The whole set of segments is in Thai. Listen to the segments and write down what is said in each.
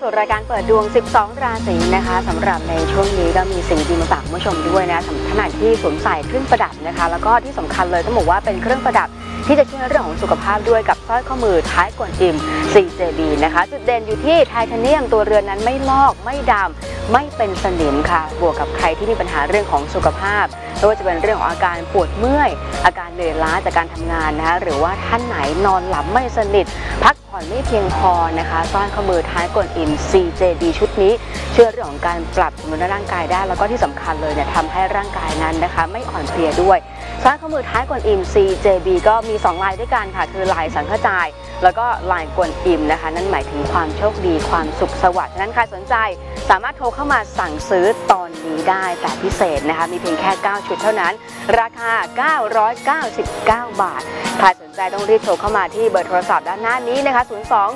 สู่รายการเปิดดวง 12 ราศีนะคะสำหรับในช่วงนี้ก็มีสิ่งดีมาฝากผู้ชมด้วยนะสำหรับท่านที่สวมใส่เครื่องประดับนะคะแล้วก็ที่สำคัญเลยต้องบอกว่าเป็นเครื่องประดับที่จะช่วยเรื่องของสุขภาพด้วยกับสร้อยข้อมือท้ายกวนอิม CJB นะคะจุดเด่นอยู่ที่ไทเทเนียมตัวเรือนนั้นไม่ลอกไม่ดำไม่เป็นสนิมค่ะบวกกับใครที่มีปัญหาเรื่องของสุขภาพไม่ว่าจะเป็นเรื่องของอาการปวดเมื่อยอาการเหนื่อยล้าจากการทำงานนะคะหรือว่าท่านไหนนอนหลับไม่สนิทพักผ่อนไม่เพียงพอนะคะสร้อยข้อมือท้ายกวนอิม CJB ชุดนี้ช่วยเรื่องของการปรับสมดุลร่างกายได้แล้วก็ที่สำคัญเลยเนี่ยทำให้ร่างกายนั้นนะคะไม่อ่อนเพลียด้วยสร้อยข้อมือท้ายกวนอิม CJB ก็มี2ลายด้วยกันค่ะคือลายสังฆจายแล้วก็ลายกวนอิมนะคะนั่นหมายถึงความโชคดีความสุขสวัสดิ์ฉะนั้นใครสนใจสามารถโทรเข้ามาสั่งซื้อตอนนี้ได้แต่พิเศษนะคะมีเพียงแค่9ชุดเท่านั้นราคา999 บาทใครสนใจต้องรีบโทรเข้ามาที่เบอร์โทรศัพท์ด้านหน้านี้นะคะ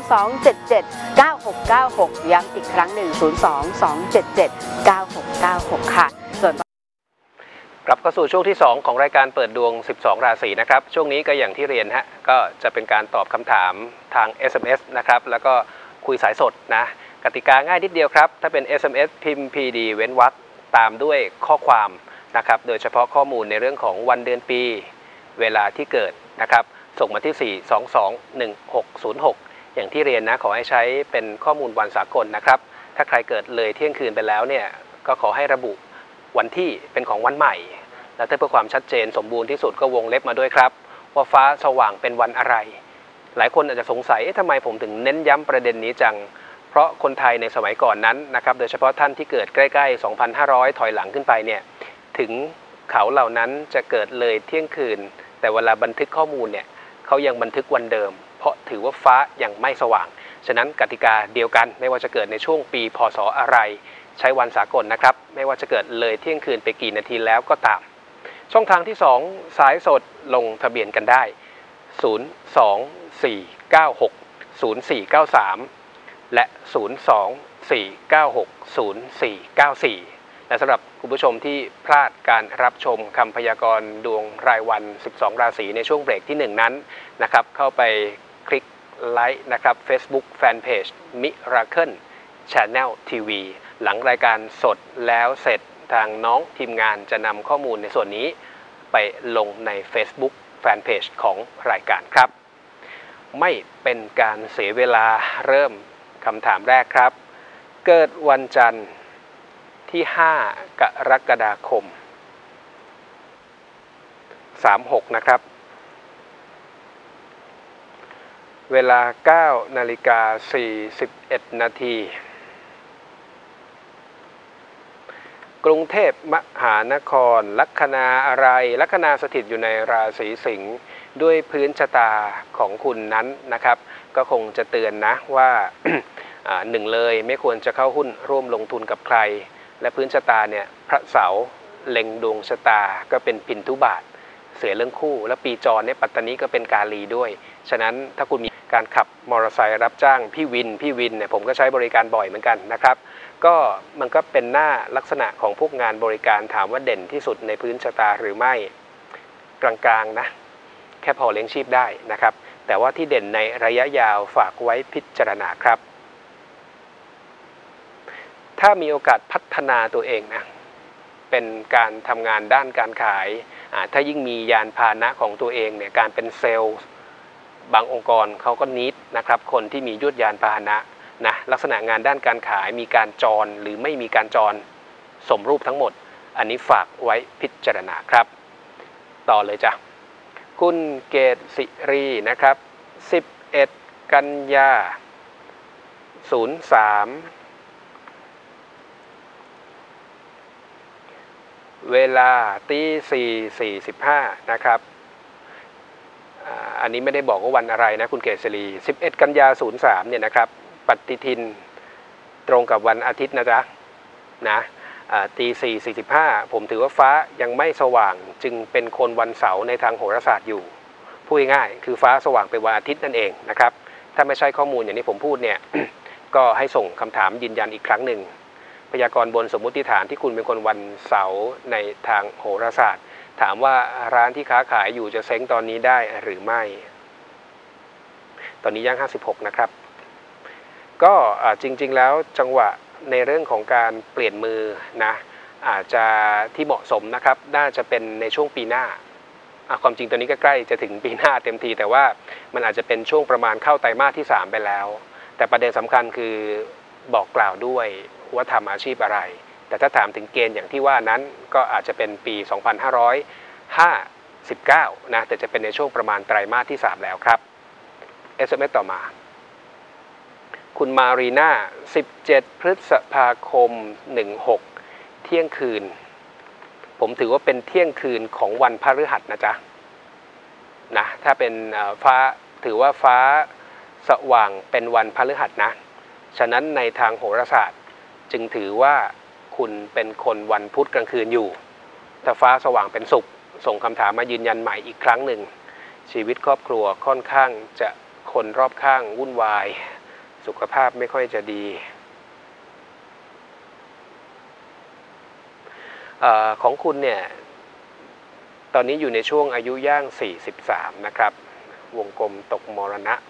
022779696ย้ำอีกครั้งหนึ่ง022779696ค่ะส่วนกลับเข้าสู่ช่วงที่2ของรายการเปิดดวง12ราศีนะครับช่วงนี้ก็อย่างที่เรียนฮะก็จะเป็นการตอบคำถามทาง SMS นะครับแล้วก็คุยสายสดนะกติกาง่ายนิดเดียวครับถ้าเป็น SMS พิมพ์ PD เว้นวรรคตามด้วยข้อความนะครับโดยเฉพาะข้อมูลในเรื่องของวันเดือนปีเวลาที่เกิดนะครับส่งมาที่4221606อย่างที่เรียนนะขอให้ใช้เป็นข้อมูลวันสากลนะครับถ้าใครเกิดเลยเที่ยงคืนไปแล้วเนี่ยก็ขอให้ระบุวันที่เป็นของวันใหม่และถ้าเพื่อความชัดเจนสมบูรณ์ที่สุดก็วงเล็บมาด้วยครับว่าฟ้าสว่างเป็นวันอะไรหลายคนอาจจะสงสัยทำไมผมถึงเน้นย้ำประเด็นนี้จังเพราะคนไทยในสมัยก่อนนั้นนะครับโดยเฉพาะท่านที่เกิดใกล้ๆ 2,500 ถอยหลังขึ้นไปเนี่ยถึงเขาเหล่านั้นจะเกิดเลยเที่ยงคืนแต่เวลาบันทึกข้อมูลเนี่ยเขายังบันทึกวันเดิมเพราะถือว่าฟ้ายังไม่สว่างฉะนั้นกติกาเดียวกันไม่ว่าจะเกิดในช่วงปีพศอะไรใช้วันสากลนะครับไม่ว่าจะเกิดเลยเที่ยงคืนไปกี่นาทีแล้วก็ตามช่องทางที่2สายสดลงทะเบียนกันได้024960493และ024960494และสำหรับคุณผู้ชมที่พลาดการรับชมคำพยากรณ์ดวงรายวัน12ราศีในช่วงเบรกที่1นั้นนะครับเข้าไปคลิกไลค์นะครับ Facebook Fanpage Miracle Channel TV หลังรายการสดแล้วเสร็จทางน้องทีมงานจะนำข้อมูลในส่วนนี้ไปลงใน Facebook Fanpage ของรายการครับไม่เป็นการเสียเวลาเริ่มคำถามแรกครับเกิดวันจันทร์ที่5กรกฎาคม36นะครับเวลา 9:41 นาทีกรุงเทพมหานครลัคนาอะไรลัคนาสถิตอยู่ในราศีสิงห์ด้วยพื้นชะตาของคุณนั้นนะครับก็คงจะเตือนนะว่า หนึ่งเลยไม่ควรจะเข้าหุ้นร่วมลงทุนกับใครและพื้นชะตาเนี่ยพระเสาร์เล็งดวงชะตาก็เป็นพินทุบาทเสียเรื่องคู่และปีจรเนี่ยปัตตานีก็เป็นกาลีด้วยฉะนั้นถ้าคุณมีการขับมอเตอร์ไซค์รับจ้างพี่วินเนี่ยผมก็ใช้บริการบ่อยเหมือนกันนะครับก็มันก็เป็นหน้าลักษณะของพวกงานบริการถามว่าเด่นที่สุดในพื้นชะตาหรือไม่กลางๆนะแค่พอเลี้ยงชีพได้นะครับแต่ว่าที่เด่นในระยะยาวฝากไว้พิจารณาครับถ้ามีโอกาสพัฒนาตัวเองนะเป็นการทำงานด้านการขายถ้ายิ่งมียานพาหนะของตัวเองเนี่ยการเป็นเซลล์บางองค์กรเขาก็นิดนะครับคนที่มียวดยานพาหนะนะลักษณะงานด้านการขายมีการจรหรือไม่มีการจรสมรูปทั้งหมดอันนี้ฝากไว้พิจารณาครับต่อเลยจ้ะคุณเกตศิรีนะครับ11 กันยา03เวลา4:45นะครับอันนี้ไม่ได้บอกว่าวันอะไรนะคุณเกษรี11 กันยา03เนี่ยนะครับปฏิทินตรงกับวันอาทิตย์นะจ๊ะนะ4:45ผมถือว่าฟ้ายังไม่สว่างจึงเป็นคนวันเสาร์ในทางโหราศาสตร์อยู่พูดง่ายๆคือฟ้าสว่างเป็นวันอาทิตย์นั่นเองนะครับถ้าไม่ใช่ข้อมูลอย่างที่ผมพูดเนี่ย ก็ให้ส่งคำถามยืนยันอีกครั้งหนึ่งพยากรณ์บนสมมุติฐานที่คุณเป็นคนวันเสาร์ในทางโหราศาสตร์ถามว่าร้านที่ค้าขายอยู่จะเซ้งตอนนี้ได้หรือไม่ตอนนี้ย่าง56นะครับก็จริงๆแล้วจังหวะในเรื่องของการเปลี่ยนมือนะอาจจะที่เหมาะสมนะครับน่าจะเป็นในช่วงปีหน้าความจริงตอนนี้ก็ใกล้จะถึงปีหน้าเต็มทีแต่ว่ามันอาจจะเป็นช่วงประมาณเข้าไตรมาสที่3ไปแล้วแต่ประเด็นสำคัญคือบอกกล่าวด้วยว่าทำอาชีพอะไรแต่ถ้าถามถึงเกณฑ์อย่างที่ว่านั้นก็อาจจะเป็นปี2559นะแต่จะเป็นในช่วงประมาณไตรมาสที่3แล้วครับ SMS ต่อมาคุณมารีนา17 พฤษภาคม 16 เที่ยงคืนผมถือว่าเป็นเที่ยงคืนของวันพฤหัสนะจ๊ะนะถ้าเป็นฟ้าถือว่าฟ้าสว่างเป็นวันพฤหัสนะฉะนั้นในทางโหราศาสตร์จึงถือว่าคุณเป็นคนวันพุธกลางคืนอยู่ถ้าฟ้าสว่างเป็นศุกร์ส่งคำถามมายืนยันใหม่อีกครั้งหนึ่งชีวิตครอบครัวค่อนข้างจะคนรอบข้างวุ่นวายสุขภาพไม่ค่อยจะดีของคุณเนี่ยตอนนี้อยู่ในช่วงอายุย่าง43นะครับวงกลมตกมรณะ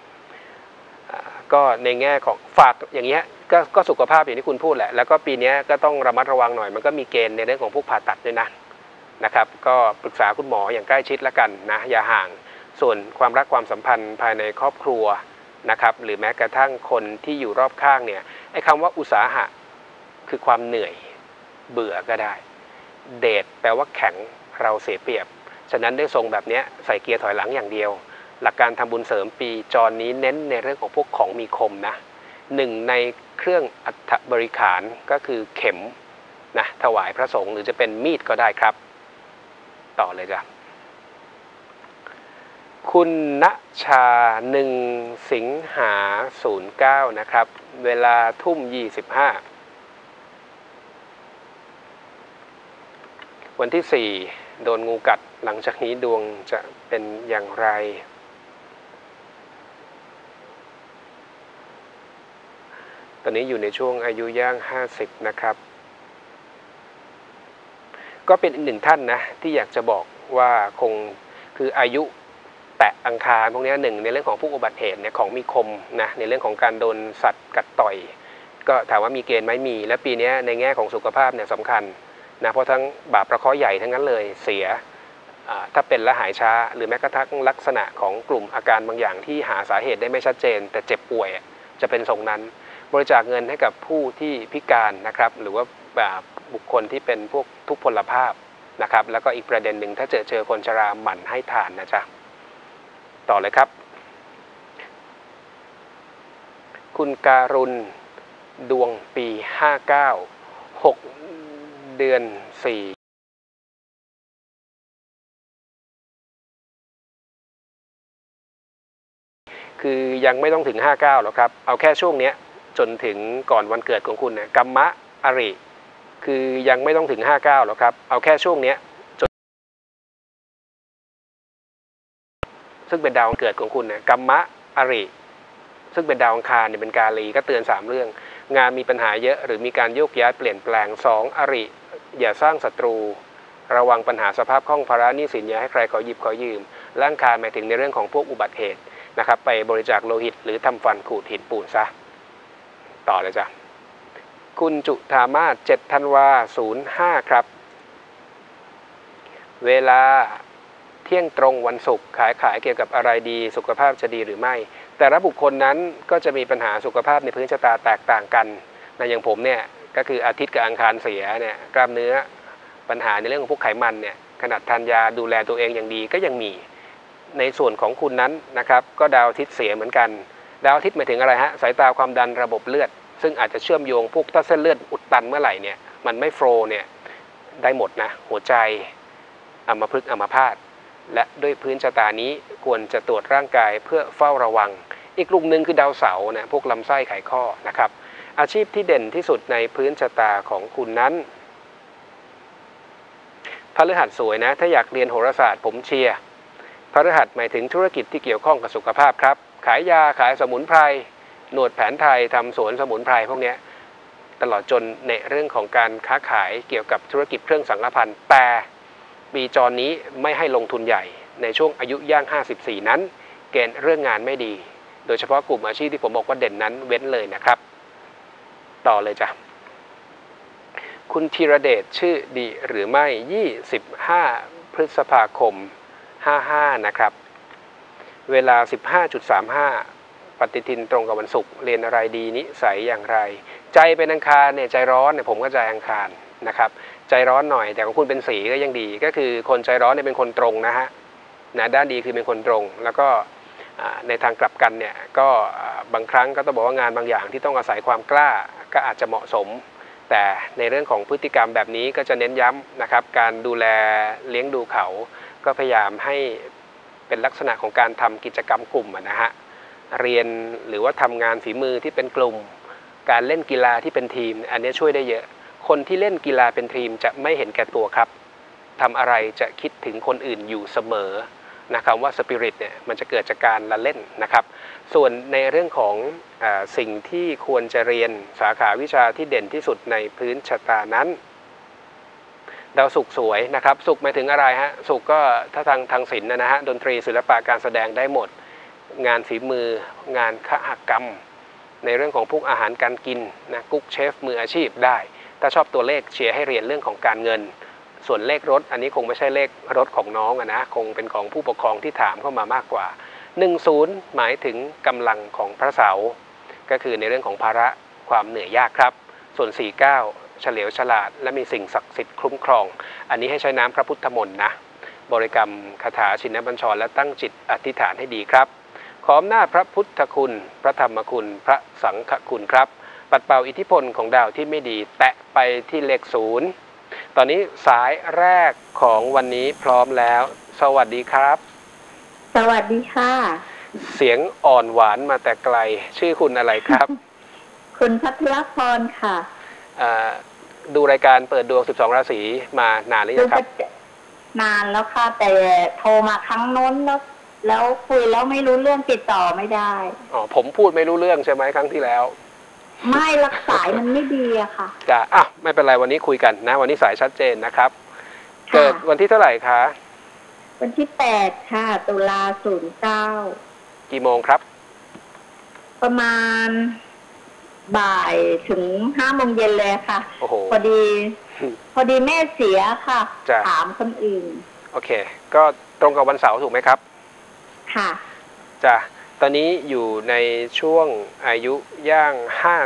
ก็ในแง่ของฝากอย่างเงี้ยก็สุขภาพอย่างที่คุณพูดแหละแล้วก็ปีนี้ก็ต้องระมัดระวังหน่อยมันก็มีเกณฑ์ในเรื่องของพวกผ่าตัดด้วยนะครับก็ปรึกษาคุณหมออย่างใกล้ชิดแล้วกันนะอย่าห่างส่วนความรักความสัมพันธ์ภายในครอบครัวนะครับหรือแม้กระทั่งคนที่อยู่รอบข้างเนี่ยไอ้คำว่าอุตสาหะคือความเหนื่อยเบื่อก็ได้เดทแปลว่าแข็งเราเสียเปรียบฉะนั้นได้ทรงแบบนี้ใส่เกียร์ถอยหลังอย่างเดียวหลักการทำบุญเสริมปีจรนี้เน้นในเรื่องของพวกของมีคมนะหนึ่งในเครื่องอัฐบริขารก็คือเข็มนะถวายพระสงฆ์หรือจะเป็นมีดก็ได้ครับต่อเลยจ้ะคุณณชา1 สิงหา09นะครับเวลาทุ่ม25วันที่4โดนงูกัดหลังจากนี้ดวงจะเป็นอย่างไรตอนนี้อยู่ในช่วงอายุย่าง50นะครับก็เป็นอีกหนึ่งท่านนะที่อยากจะบอกว่าคงคืออายุแตะอังคารพวกนี้หนึ่งในเรื่องของพวกอุบัติเหตุเนี่ยของมีคมนะในเรื่องของการโดนสัตว์กัดต่อยก็ถามว่ามีเกณฑ์ไหมมีและปีนี้ในแง่ของสุขภาพเนี่ยสำคัญนะเพราะทั้งบาปประเคราะห์ใหญ่ทั้งนั้นเลยเสียถ้าเป็นและหายช้าหรือแม้กระทั่งลักษณะของกลุ่มอาการบางอย่างที่หาสาเหตุได้ไม่ชัดเจนแต่เจ็บป่วยจะเป็นทรงนั้นบริจาคเงินให้กับผู้ที่พิการนะครับหรือว่าบุคคลที่เป็นพวกทุพพลภาพนะครับแล้วก็อีกประเด็นหนึ่งถ้าเจอคนชราหมั่นให้ทานนะจ๊ะต่อเลยครับคุณการุณดวงปี59 6 เดือน4คือยังไม่ต้องถึง59หรอกครับเอาแค่ช่วงนี้จนถึงก่อนวันเกิดของคุณนะกัมมะอริคือยังไม่ต้องถึง59หรอกครับเอาแค่ช่วงนี้ซึ่งเป็นดาววันเกิดของคุณนะกัมมะอริซึ่งเป็นดาวอังคารเนี่ยเป็นกาลีก็เตือน3เรื่องงานมีปัญหาเยอะหรือมีการโยกย้ายเปลี่ยนแปลง2อริอย่าสร้างศัตรูระวังปัญหาสภาพคล่องภาระหนี้สินอย่าให้ใครขอหยิบขอยืมและอังคารหมายถึงในเรื่องของพวกอุบัติเหตุนะครับไปบริจาคโลหิตหรือทำฟันขูดหินปูนซะต่อเลยจ้ะคุณจุธามาศ7 ธันวา05ครับเวลาเที่ยงตรงวันศุกร์ขายเกี่ยวกับอะไรดีสุขภาพจะดีหรือไม่แต่ละบุคคลนั้นก็จะมีปัญหาสุขภาพในพื้นชะตาแตกต่างกันนะอย่างผมเนี่ยก็คืออาทิตย์กับอังคารเสียเนี่ยกล้ามเนื้อปัญหาในเรื่องของพวกไขมันเนี่ยขนาดทานยาดูแลตัวเองอย่างดีก็ยังมีในส่วนของคุณนั้นนะครับก็ดาวอาทิตย์เสียเหมือนกันดาวอาทิตย์หมายถึงอะไรฮะสายตาความดันระบบเลือดซึ่งอาจจะเชื่อมโยงพวกถ้าเส้นเลือดอุดตันเมื่อไหร่เนี่ยมันไม่โฟลว์เนี่ยได้หมดนะหัวใจอัมพฤกษ์อัมพาตและด้วยพื้นชะตานี้ควรจะตรวจร่างกายเพื่อเฝ้าระวังอีกกลุ่มหนึ่งคือดาวเสาร์นะพวกลำไส้ไขข้อนะครับอาชีพที่เด่นที่สุดในพื้นชะตาของคุณนั้นพฤหัสสวยนะถ้าอยากเรียนโหราศาสตร์ผมเชียร์พฤหัสหมายถึงธุรกิจที่เกี่ยวข้องกับสุขภาพครับขายยาขายสมุนไพรหนวดแผนไทยทำสวนสมุนไพรพวกนี้ตลอดจนในเรื่องของการค้าขายเกี่ยวกับธุรกิจเครื่องสังฆพันธ์แต่ปีจรนี้ไม่ให้ลงทุนใหญ่ในช่วงอายุย่าง54นั้นเกณฑ์เรื่องงานไม่ดีโดยเฉพาะกลุ่มอาชีพที่ผมบอกว่าเด่นนั้นเว้นเลยนะครับ ต่อเลยจ้ะคุณธีรเดชชื่อดีหรือไม่25พฤษภาคม55นะครับเวลา 15.35 ปฏิทินตรงกับวันศุกร์เรียนอะไรดีนิสัยอย่างไรใจเป็นอังคารเนี่ยใจร้อนเนี่ยผมก็ใจอังคารนะครับใจร้อนหน่อยแต่ของคุณเป็นสีก็ยังดีก็คือคนใจร้อนเนี่ยเป็นคนตรงนะฮะด้านดีคือเป็นคนตรงแล้วก็ในทางกลับกันเนี่ยก็บางครั้งก็ต้องบอกว่างานบางอย่างที่ต้องอาศัยความกล้าก็อาจจะเหมาะสมแต่ในเรื่องของพฤติกรรมแบบนี้ก็จะเน้นย้ำนะครับการดูแลเลี้ยงดูเขาก็พยายามให้เป็นลักษณะของการทำกิจกรรมกลุ่มนะฮะเรียนหรือว่าทำงานฝีมือที่เป็นกลุ่มการเล่นกีฬาที่เป็นทีมอันนี้ช่วยได้เยอะคนที่เล่นกีฬาเป็นทีมจะไม่เห็นแก่ตัวครับทำอะไรจะคิดถึงคนอื่นอยู่เสมอนะครับว่าสปิริตเนี่ยมันจะเกิดจากการละเล่นนะครับส่วนในเรื่องของสิ่งที่ควรจะเรียนสาขาวิชาที่เด่นที่สุดในพื้นชะตานั้นดาวศุกร์สวยนะครับศุกร์หมายถึงอะไรฮะศุกร์ก็ถ้าทางศิลป์นะฮะดนตรีศิลปะการแสดงได้หมดงานฝีมืองานคหกรรมในเรื่องของพวกอาหารการกินนะกุ๊กเชฟมืออาชีพได้ถ้าชอบตัวเลขเชียร์ให้เรียนเรื่องของการเงินส่วนเลขรถอันนี้คงไม่ใช่เลขรถของน้องนะคงเป็นของผู้ปกครองที่ถามเข้ามามากกว่า10หมายถึงกำลังของพระเสาร์ก็คือในเรื่องของภาระความเหนื่อยยากครับส่วน49เฉลียวฉลาดและมีสิ่งศักดิ์สิทธิ์คุ้มครองอันนี้ให้ใช้น้ำพระพุทธมนต์นะบริกรรมคาถาชินบัญชรและตั้งจิตอธิษฐานให้ดีครับขออำนาจพระพุทธคุณพระธรรมคุณพระสังฆคุณครับปัดเป่าอิทธิพลของดาวที่ไม่ดีแตะไปที่เลข0ตอนนี้สายแรกของวันนี้พร้อมแล้วสวัสดีครับสวัสดีค่ะเสียงอ่อนหวานมาแต่ไกลชื่อคุณอะไรครับคุณพัทรพรค่ะดูรายการเปิดดวง12ราศีมานานหรือยังครับนานแล้วค่ะแต่โทรมาครั้งโน้นแล้วคุยแล้วไม่รู้เรื่องติดต่อไม่ได้อ๋อผมพูดไม่รู้เรื่องใช่ไหมครั้งที่แล้วไม่รักสายมันไม่ดีอะค่ะจ้ะไม่เป็นไรวันนี้คุยกันนะวันนี้สายชัดเจนนะครับเกิดวันที่เท่าไหร่คะวันที่8ค่ะตุลา09 กี่โมงครับประมาณบ่ายถึง5 โมงเย็นเลยค่ะพอดีแม่เสียค่ะถามคนอื่นโอเคก็ตรงกับวันเสาร์ถูกไหมครับค่ะจ้ะตอนนี้อยู่ในช่วงอายุย่าง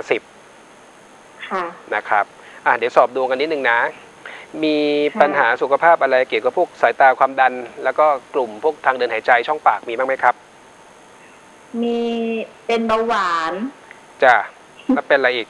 50 ค่ะนะครับเดี๋ยวสอบดวงกันนิดนึงนะมีปัญหาสุขภาพอะไรเกี่ยวกับพวกสายตาความดันแล้วก็กลุ่มพวกทางเดินหายใจช่องปากมีบ้างไหมครับมีเป็นเบาหวานจ้ะแล้วเป็นอะไรอีก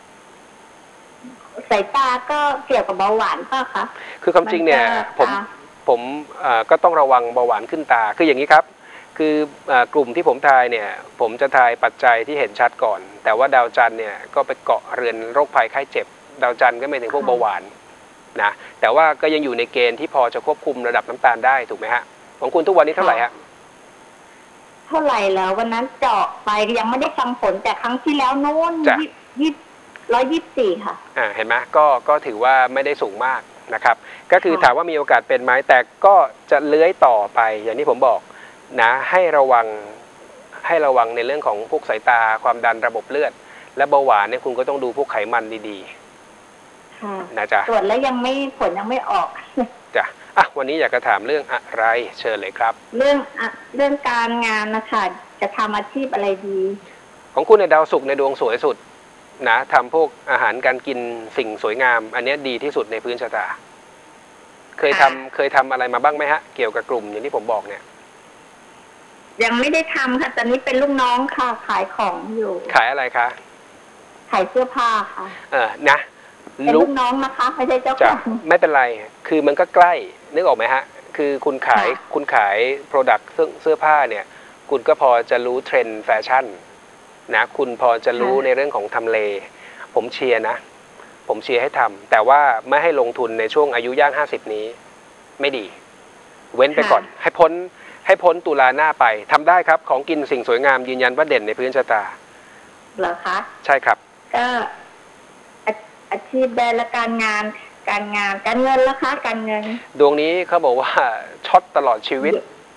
สายตาก็เกี่ยวกับเบาหวานป่ะคะคือความจริงเนี่ยผมก็ต้องระวังเบาหวานขึ้นตาคืออย่างนี้ครับคือกลุ่มที่ผมทายเนี่ยผมจะทายปัจจัยที่เห็นชัดก่อนแต่ว่าดาวจันทร์เนี่ยก็ไปเกาะเรือนโรคภัยไข้เจ็บดาวจันทร์ก็ไม่ถึงพวกเบาหวานนะแต่ว่าก็ยังอยู่ในเกณฑ์ที่พอจะควบคุมระดับน้ำตาลได้ถูกไหมฮะของคุณทุกวันนี้เท่าไหร่ฮะเท่าไหร่แล้ววันนั้นเจาะไปยังไม่ได้ฟังผลแต่ครั้งที่แล้วโน้น124ค่ะเห็นไหมก็ถือว่าไม่ได้สูงมากนะครับก็คือถามว่ามีโอกาสเป็นไหมแต่ก็จะเลื้อยต่อไปอย่างที่ผมบอกนะให้ระวังในเรื่องของพวกสายตาความดันระบบเลือดและเบาหวานเนี่ยคุณก็ต้องดูพวกไขมันดีๆนะจ๊ะตรวจแล้วผลยังไม่ออกจ้ะวันนี้อยากจะถามเรื่องอะไรเชิญเลยครับเรื่องการงานนะคะจะทำอาชีพอะไรดีของคุณในดาวศุกร์ในดวงสวยสุดนะทำพวกอาหารการกินสิ่งสวยงามอันนี้ดีที่สุดในพื้นชะตาเคยทำอะไรมาบ้างไหมฮะเกี่ยวกับกลุ่มอย่างที่ผมบอกเนี่ยยังไม่ได้ทำค่ะตอนนี้เป็นลูกน้องค่ะขายของอยู่ขายอะไรคะขายเสื้อผ้าค่ะนะเป็นลูกน้องนะคะไม่ใช่เจ้าของไม่เป็นไรคือมันก็ใกล้นึกออกไหมฮะคือคุณขายโปรดักต์เสื้อผ้าเนี่ยคุณก็พอจะรู้เทรนด์แฟชั่นนะคุณพอจะรู้ในเรื่องของทำเลผมเชียร์นะผมเชียร์ให้ทำแต่ว่าไม่ให้ลงทุนในช่วงอายุย่าง50นี้ไม่ดีเว้นไปก่อนให้พ้นตุลาหน้าไปทำได้ครับของกินสิ่งสวยงามยืนยันว่าเด่นในพื้นชะตาเหรอคะใช่ครับก็อาชีพได้และการเงินล่ะคะการเงินดวงนี้เขาบอกว่าช็อตตลอดชีวิต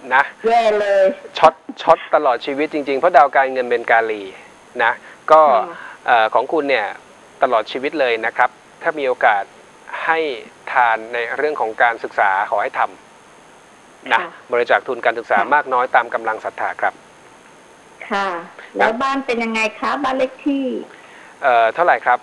นะแย่เลยช็อตตลอดชีวิตจริงๆเพราะดาวการเงินเป็นกาลีนะก็ของคุณเนี่ยตลอดชีวิตเลยนะครับถ้ามีโอกาสให้ทานในเรื่องของการศึกษาขอให้ทำนะบริจาคทุนการศึกษามากน้อยตามกำลังศรัทธาครับค่ะแล้วบ้านเป็นยังไงคะบ้านเลขที่เท่าไหร่ครับ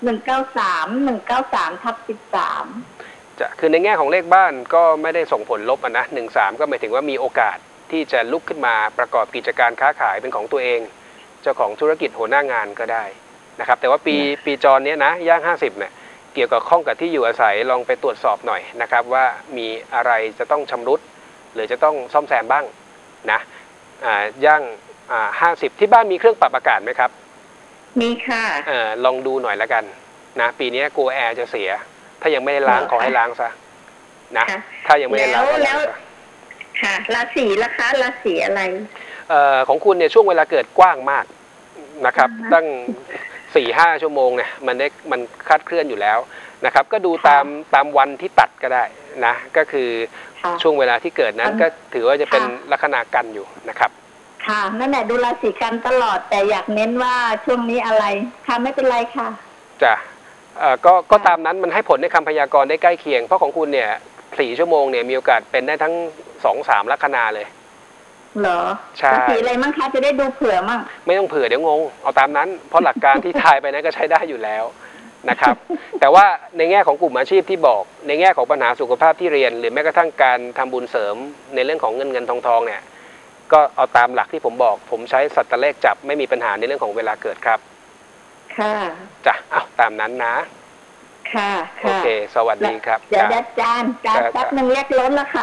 193 จะคือในแง่ของเลขบ้านก็ไม่ได้ส่งผลลบนะ13ก็หมายถึงว่ามีโอกาสที่จะลุกขึ้นมาประกอบกิจการค้าขายเป็นของตัวเองเจ้าของธุรกิจหัวหน้างานก็ได้นะครับแต่ว่าปีจรนี้นะย่าง50เนี่ยเกี่ยวกับข้องกับที่อยู่อาศัยลองไปตรวจสอบหน่อยนะครับว่ามีอะไรจะต้องชำรุดหรือจะต้องซ่อมแซมบ้างนะย่าง50ที่บ้านมีเครื่องปรับอากาศไหมครับมีค่ะลองดูหน่อยแล้วกันนะปีนี้กลัวแอร์จะเสียถ้ายังไม่ได้ล้างขอให้ล้างซะนะถ้ายังไม่ได้ล้างแล้วค่ะราศีละคะราศีอะไรของคุณเนี่ยช่วงเวลาเกิดกว้างมากนะครับตั้ง 4-5 ชั่วโมงเนี่ยมันคลาดเคลื่อนอยู่แล้วนะครับก็ดูตามวันที่ตัดก็ได้นะก็คือช่วงเวลาที่เกิดนั้นก็ถือว่าจะเป็นลัคนากันอยู่นะครับค่ะนั่นแหละดูราศีกันตลอดแต่อยากเน้นว่าช่วงนี้อะไรค่ะไม่เป็นไรค่ะจ้ะก็ตามนั้นมันให้ผลในคำพยากรณ์ได้ใกล้เคียงเพราะของคุณเนี่ย4 ชั่วโมงเนี่ยมีโอกาสเป็นได้ทั้ง 2-3 ลัคนาเลยเหรอใช่สีอะไรมั่งคะจะได้ดูเผื่อมั่งไม่ต้องเผื่อเดี๋ยวงงเอาตามนั้นเพราะหลักการที่ทายไปนั้นก็ใช้ได้อยู่แล้วนะครับแต่ว่าในแง่ของกลุ่มอาชีพที่บอกในแง่ของปัญหาสุขภาพที่เรียนหรือแม้กระทั่งการทำบุญเสริมในเรื่องของเงินทองเนี่ยก็เอาตามหลักที่ผมบอกผมใช้สัตว์เลขจับไม่มีปัญหาในเรื่องของเวลาเกิดครับค่ะจ้ะเอาตามนั้นนะค่ะโอเคสวัสดีครับเดี๋ยวอาจารย์การแป๊บนึงเลขล้นนะคะ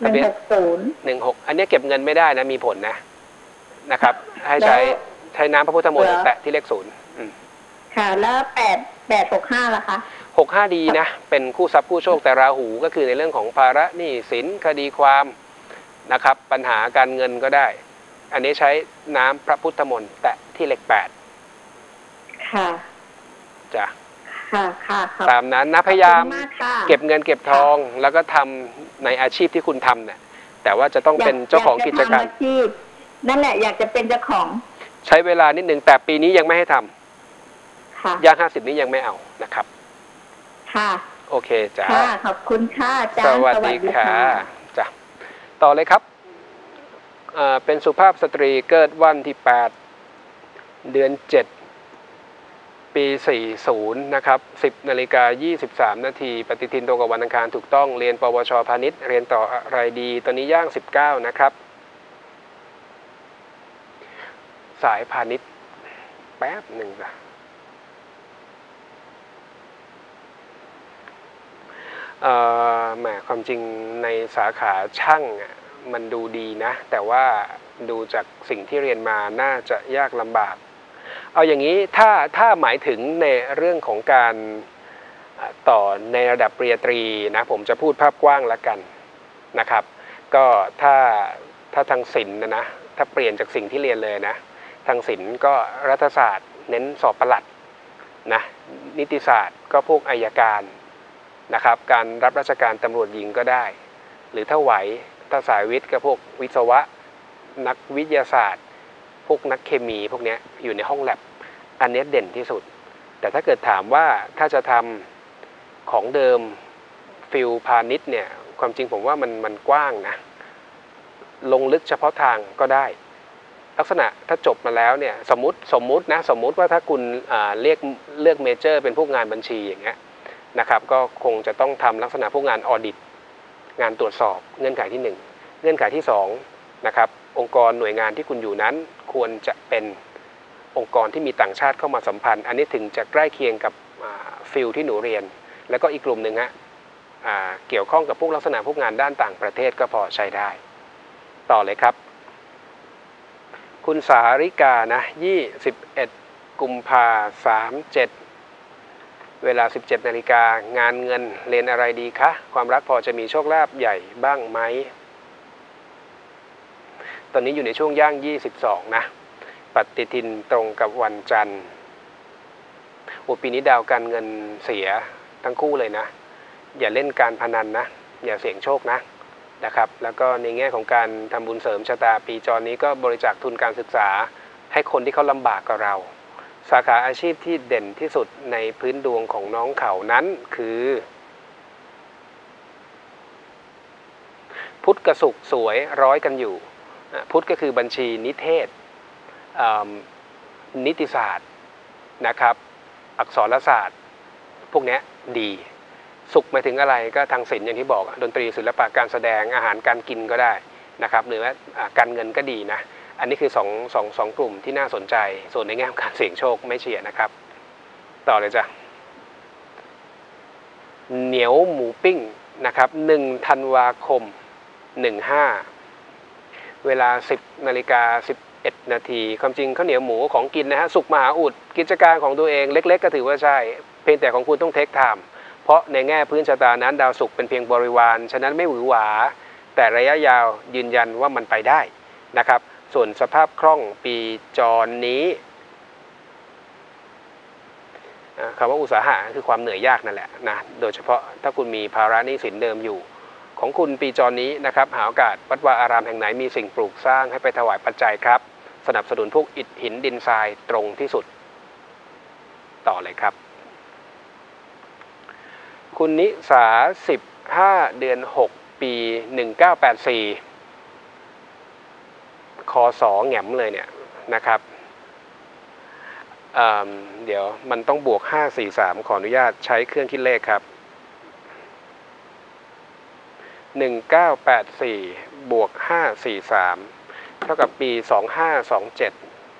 160 อันนี้เก็บเงินไม่ได้นะมีผลนะครับให้ใช้น้ำพระพุทธมนต์แตะที่เลข0 ค่ะแล้ว865ล่ะคะ 65ดีนะเป็นคู่ทรัพย์คู่โชคแต่ราหูก็คือในเรื่องของภาระหนี้สินคดีความนะครับปัญหาการเงินก็ได้อันนี้ใช้น้ำพระพุทธมนต์แตะที่เลข8 ค่ะจ้ะค่ะตามนั้นนะพยายามเก็บเงินเก็บทองแล้วก็ทำในอาชีพที่คุณทำเนี่ยแต่ว่าจะต้องเป็นเจ้าของกิจการนั่นแหละอยากจะเป็นเจ้าของใช้เวลานิดหนึ่งแต่ปีนี้ยังไม่ให้ทำย่าง50นี้ยังไม่เอานะครับค่ะโอเคจ้าขอบคุณค่ะอาจารย์สวัสดีค่ะจ้ะต่อเลยครับเป็นสุภาพสตรีเกิดวันที่8เดือน7ปี40นะครับ10:23 นาทีปฏิทินตรงกับวันอังคารถูกต้องเรียนปวชพาณิชย์เรียนต่ออะไรดีตอนนี้ย่าง19นะครับสายพาณิชย์แป๊บหนึ่งจ้ะแหมความจริงในสาขาช่างมันดูดีนะแต่ว่าดูจากสิ่งที่เรียนมาน่าจะยากลำบากเอาอย่างนี้ถ้าหมายถึงในเรื่องของการต่อในระดับปริญญาตรีนะผมจะพูดภาพกว้างละกันนะครับก็ถ้าทางศิลป์นะถ้าเปลี่ยนจากสิ่งที่เรียนเลยนะทางศิลป์ก็รัฐศาสตร์เน้นสอบปลัดนะนิติศาสตร์ก็พวกอัยการนะครับการรับราชการตำรวจหญิงก็ได้หรือถ้าไหวถ้าสายวิทย์ก็พวกวิศวะนักวิทยาศาสตร์พวกนักเคมีพวกนี้อยู่ในห้องแลบอันนี้เด่นที่สุดแต่ถ้าเกิดถามว่าถ้าจะทำของเดิมฟิลพาณิชย์เนี่ยความจริงผมว่ามันกว้างนะลงลึกเฉพาะทางก็ได้ลักษณะถ้าจบมาแล้วเนี่ยสมมุติว่าถ้าคุณเลือกเมเจอร์เป็นพวกงานบัญชีอย่างเงี้ยนะครับก็คงจะต้องทำลักษณะพวกงานออดิตงานตรวจสอบเงื่อนไขที่1เงื่อนไขที่2นะครับองค์กรหน่วยงานที่คุณอยู่นั้นควรจะเป็นองค์กรที่มีต่างชาติเข้ามาสัมพันธ์อันนี้ถึงจะใกล้เคียงกับฟิลที่หนูเรียนแล้วก็อีกกลุ่มหนึ่งเกี่ยวข้องกับพวกลักษณะพวกงานด้านต่างประเทศก็พอใช้ได้ต่อเลยครับคุณสาริกานะ21 กุมภาพันธ์ 37เวลา 17 นาฬิกางานเงินเรียนอะไรดีคะความรักพอจะมีโชคลาภใหญ่บ้างไหมตอนนี้อยู่ในช่วงย่าง22นะปฏิทินตรงกับวันจันทร์ปีนี้ดาวการเงินเสียทั้งคู่เลยนะอย่าเล่นการพนันนะอย่าเสี่ยงโชคนะนะครับแล้วก็ในแง่ของการทำบุญเสริมชะตาปีจรนี้ก็บริจาคทุนการศึกษาให้คนที่เขาลำบากกับเราสาขาอาชีพที่เด่นที่สุดในพื้นดวงของน้องเขานั้นคือพุทธกสุขสวยร้อยกันอยู่พุทธก็คือบัญชีนิเทศนิติศาสตร์นะครับอักษรศาสตร์พวกนี้ดีสุขหมายถึงอะไรก็ทางศิลป์อย่างที่บอกดนตรีศิลปะการแสดงอาหารการกินก็ได้นะครับหรือว่าการเงินก็ดีนะอันนี้คือสองกลุ่มที่น่าสนใจส่วนในแง่ของการเสี่ยงโชคไม่เฉียดนะครับต่อเลยจ้ะเหนียวหมูปิ้งนะครับ1 ธันวาคม 15 เวลา 10:11 นาทีความจริงข้าวเหนียวหมูของกินนะฮะสุขมหาอุดกิจการของตัวเองเล็กๆก็ถือว่าใช่เพียงแต่ของคุณต้องเทคไทม์เพราะในแง่พื้นชะตานั้นดาวศุกร์เป็นเพียงบริวารฉะนั้นไม่หวือหวาแต่ระยะยาวยืนยันว่ามันไปได้นะครับส่วนสภาพคล่องปีจรนี้คำว่าอุตสาหะคือความเหนื่อยยากนั่นแหละนะโดยเฉพาะถ้าคุณมีภาระหนี้สินเดิมอยู่ของคุณปีจรนี้นะครับหาโอกาสวัดวาอารามแห่งไหนมีสิ่งปลูกสร้างให้ไปถวายปัจจัยครับสนับสนุนพวกอิฐหินดินทรายตรงที่สุดต่อเลยครับคุณนิสา15 เดือน 6 ปี 1984คศแง่มเลยเนี่ยนะครับเดี๋ยวมันต้องบวก543ขออนุญาตใช้เครื่องคิดเลขครับ1984บวก543เท่ากับปี2527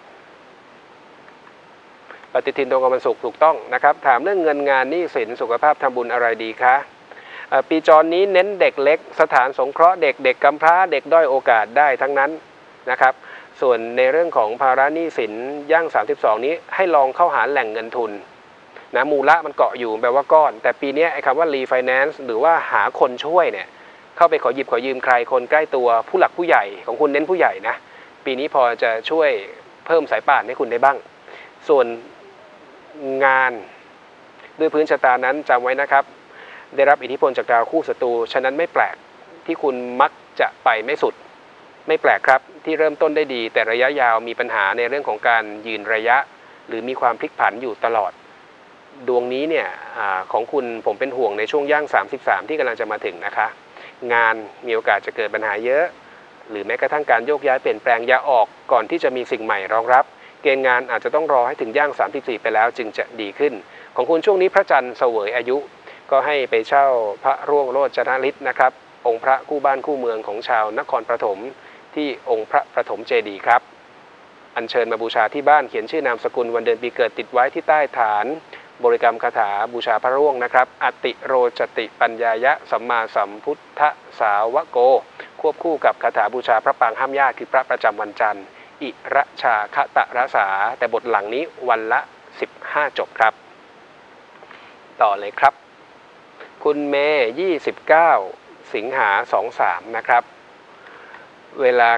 ปฏิทินตรงกับวันศุกร์ถูกต้องนะครับถามเรื่องเงินงานหนี้สินสุขภาพทำบุญอะไรดีคะปีจรนี้เน้นเด็กเล็กสถานสงเคราะห์เด็กเด็กกำพร้าเด็กด้อยโอกาสได้ทั้งนั้นนะครับส่วนในเรื่องของภาระหนี้สินย่าง32นี้ให้ลองเข้าหาแหล่งเงินทุนนะมูลละมันเกาะอยู่แปลว่าก้อนแต่ปีนี้ไอ้คำว่ารีไฟแนนซ์หรือว่าหาคนช่วยเนี่ยเข้าไปขอหยิบขอยืมใครคนใกล้ตัวผู้หลักผู้ใหญ่ของคุณเน้นผู้ใหญ่นะปีนี้พอจะช่วยเพิ่มสายป่านให้คุณได้บ้างส่วนงานด้วยพื้นชะตานั้นจำไว้นะครับได้รับอิทธิพลจากดาวคู่ศัตรูฉะนั้นไม่แปลกที่คุณมักจะไปไม่สุดไม่แปลกครับที่เริ่มต้นได้ดีแต่ระยะยาวมีปัญหาในเรื่องของการยืนระยะหรือมีความพลิกผันอยู่ตลอดดวงนี้เนี่ยของคุณผมเป็นห่วงในช่วงย่าง33ที่กำลังจะมาถึงนะคะงานมีโอกาสจะเกิดปัญหาเยอะหรือแม้กระทั่งการโยกย้ายเปลี่ยนแปลงอย่าออกก่อนที่จะมีสิ่งใหม่รองรับเกณฑ์งานอาจจะต้องรอให้ถึงย่าง34ไปแล้วจึงจะดีขึ้นของคุณช่วงนี้พระจันทร์เสวยอายุก็ให้ไปเช่าพระร่วงโรจนฤทธิ์นะครับองค์พระคู่บ้านคู่เมืองของชาวนครปฐมที่องค์พระประถมเจดีย์ครับอัญเชิญมาบูชาที่บ้านเขียนชื่อนามสกุลวันเดือนปีเกิดติดไว้ที่ใต้ฐานบริกรรมคาถาบูชาพระร่วงนะครับอติโรจติปัญญายะสัมมาสัมพุทธสาวโกควบคู่กับคาถาบูชาพระปางห้ามญาติคือพระประจำวันจันทร์อิระชาคตะรสาแต่บทหลังนี้วันละ15จบครับต่อเลยครับคุณเมย์29 สิงหา23นะครับเวลา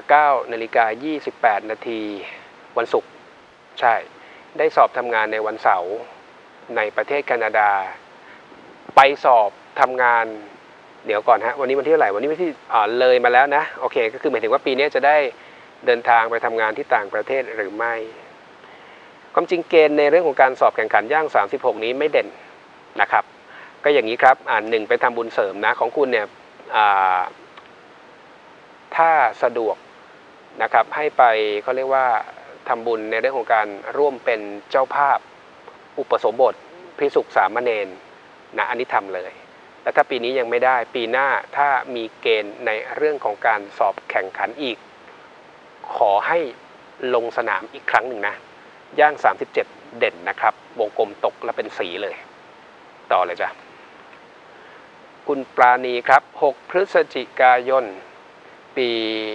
9:28 นาทีวันศุกร์ใช่ได้สอบทำงานในวันเสาร์ในประเทศแคนาดาไปสอบทำงานเดี๋ยวก่อนฮะวันนี้วันที่เท่าไหร่วันนี้วันที่เลยมาแล้วนะโอเคก็คือหมายถึงว่าปีนี้จะได้เดินทางไปทำงานที่ต่างประเทศหรือไม่ความจริงเกณฑ์ในเรื่องของการสอบแข่งขันย่าง36นี้ไม่เด่นนะครับก็อย่างนี้ครับ1ไปทำบุญเสริมนะของคุณเนี่ยถ้าสะดวกนะครับให้ไปเขาเรียกว่าทำบุญในเรื่องของการร่วมเป็นเจ้าภาพอุปสมบทภิกษุสามเณรนะอันนี้ทำเลยแต่ถ้าปีนี้ยังไม่ได้ปีหน้าถ้ามีเกณฑ์ในเรื่องของการสอบแข่งขันอีกขอให้ลงสนามอีกครั้งหนึ่งนะย่าง37เด่นนะครับวงกลมตกและเป็นสีเลยต่อเลยจ้ะคุณปราณีครับ6 พฤศจิกายนปี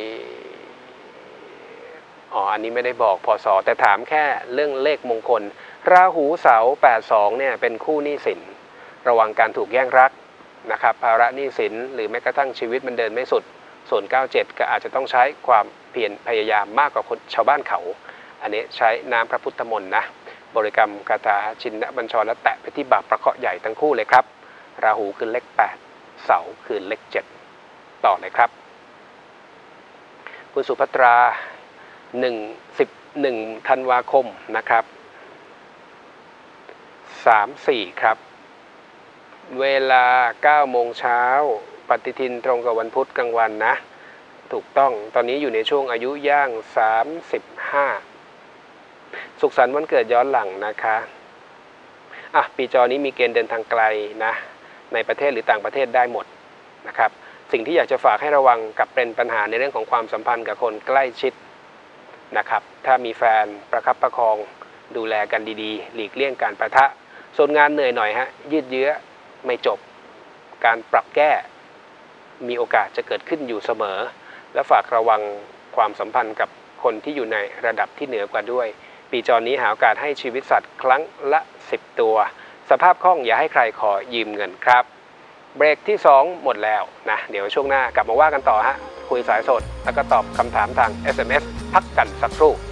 อันนี้ไม่ได้บอกพศแต่ถามแค่เรื่องเลขมงคลราหูเสาร์82เนี่ยเป็นคู่หนี้สินระวังการถูกแย่งรักนะครับภาระหนี้สินหรือแม้กระทั่งชีวิตมันเดินไม่สุดส่วน97ก็อาจจะต้องใช้ความเพียรพยายามมากกว่าคนชาวบ้านเขาอันนี้ใช้น้ำพระพุทธมนต์นะบริกรรมคาถาชินบัญชรและแตะไปที่บาปประเคาะใหญ่ทั้งคู่เลยครับราหูคือเลข8เสาร์คือเลข7 ต่อเลยครับคุณสุภัตรา11 ธันวาคมนะครับ34ครับเวลา 9 โมงเช้าปฏิทินตรงกับวันพุธกลางวันนะถูกต้องตอนนี้อยู่ในช่วงอายุย่าง35สุขสันต์วันเกิดย้อนหลังนะคะปีจอนี้มีเกณฑ์เดินทางไกลนะในประเทศหรือต่างประเทศได้หมดนะครับสิ่งที่อยากจะฝากให้ระวังกับเป็นปัญหาในเรื่องของความสัมพันธ์กับคนใกล้ชิดนะครับถ้ามีแฟนประคับประคองดูแลกันดีๆหลีกเลี่ยงการปะทะส่วนงานเหนื่อยหน่อยฮะยืดเยื้อไม่จบการปรับแก้มีโอกาสจะเกิดขึ้นอยู่เสมอและฝากระวังความสัมพันธ์กับคนที่อยู่ในระดับที่เหนือกว่าด้วยปีจรนี้หาโอกาสให้ชีวิตสัตว์ครั้งละ10 ตัวสภาพคล่องอย่าให้ใครขอยืมเงินครับเบรกที่2หมดแล้วนะเดี๋ยวช่วงหน้ากลับมาว่ากันต่อฮะคุยสายสดแล้วก็ตอบคำถามทาง SMS พักกันสักครู่